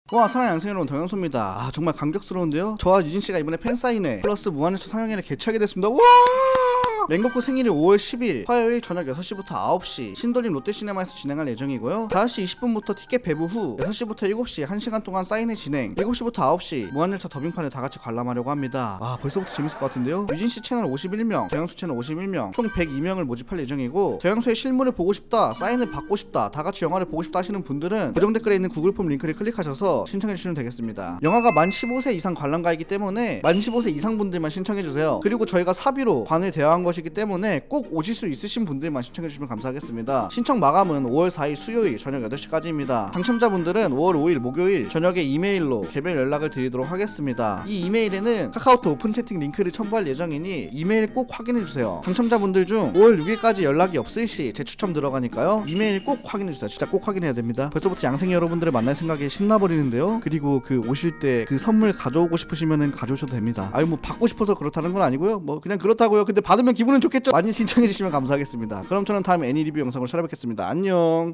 와, 사랑 양생 여러분, 동영소입니다. 아, 정말 감격스러운데요. 저와 유진씨가 이번에 팬사인회 플러스 무한열차 상영회를 개최하게 됐습니다. 와! 랭거쿠 생일이 5월 10일 화요일 저녁 6시부터 9시 신도림 롯데시네마에서 진행할 예정이고요. 5시 20분부터 티켓 배부 후 6시부터 7시 1시간 동안 사인회 진행, 7시부터 9시 무한열차 더빙판을 다같이 관람하려고 합니다. 와, 벌써부터 재밌을 것 같은데요. 유진씨 채널 51명, 대양수 채널 51명, 총 102명을 모집할 예정이고, 대양수의 실물을 보고 싶다, 사인을 받고 싶다, 다같이 영화를 보고 싶다 하시는 분들은 고정 댓글에 있는 구글 폼 링크를 클릭하셔서 신청해주시면 되겠습니다. 영화가 만 15세 이상 관람가이기 때문에 만 15세 이상 분들만 신청해주세요. 그리고 저희가 사비로 관을 대여한 것이기 때문에 꼭 오실 수 있으신 분들만 신청해주시면 감사하겠습니다. 신청 마감은 5월 4일 수요일 저녁 8시까지입니다. 당첨자분들은 5월 5일 목요일 저녁에 이메일로 개별 연락을 드리도록 하겠습니다. 이 이메일에는 카카오톡 오픈 채팅 링크를 첨부할 예정이니 이메일 꼭 확인해주세요. 당첨자분들 중 5월 6일까지 연락이 없을 시 재추첨 들어가니까요, 이메일 꼭 확인해주세요. 진짜 꼭 확인해야 됩니다. 벌써부터 양생이 여러분들을 만날 생각에 신나버리는데요. 그리고 그 오실 때 그 선물 가져오고 싶으시면은 가져오셔도 됩니다. 아유, 뭐 받고 싶어서 그렇다는 건 아니고요, 뭐 그냥 그렇다고요. 근데 받으면 기분은 좋겠죠. 많이 신청해주시면 감사하겠습니다. 그럼 저는 다음 애니 리뷰 영상으로 찾아뵙겠습니다. 안녕.